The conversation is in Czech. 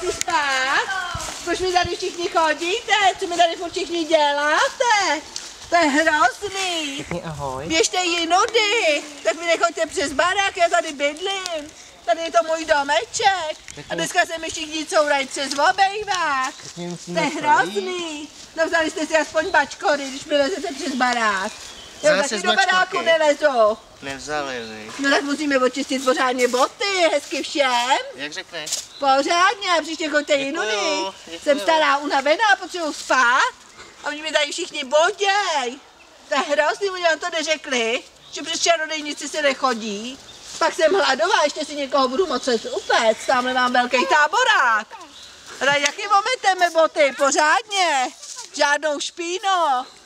jdu spát. Proč mi tady všichni chodíte? Co mi tady všichni děláte? To je hrozný. Pěkný ahoj. Běžte jinudy. Tak mi nechoďte přes barák, já tady bydlím. Tady je to můj domeček. A dneska se mi všichni courají přes obejvák. To je hrozný. No vzali jste si aspoň bačkory, když mi lezete přes barák. Jo, taky do baráku nelezou. Nevzali. No tak musíme očistit pořádně boty, hezky všem. Jak řekneš? Pořádně, a příště choďte jinudy. Jsem stará, unavená, potřebuji spát. A oni mi tady všichni boděj. To je hrozný, oni vám to neřekli, že přes čarodějnici se nechodí. Pak jsem hladová, ještě si někoho budu moc upéct, tamhle mám velký táborák. A tady jaký ometeme boty, pořádně, žádnou špínu.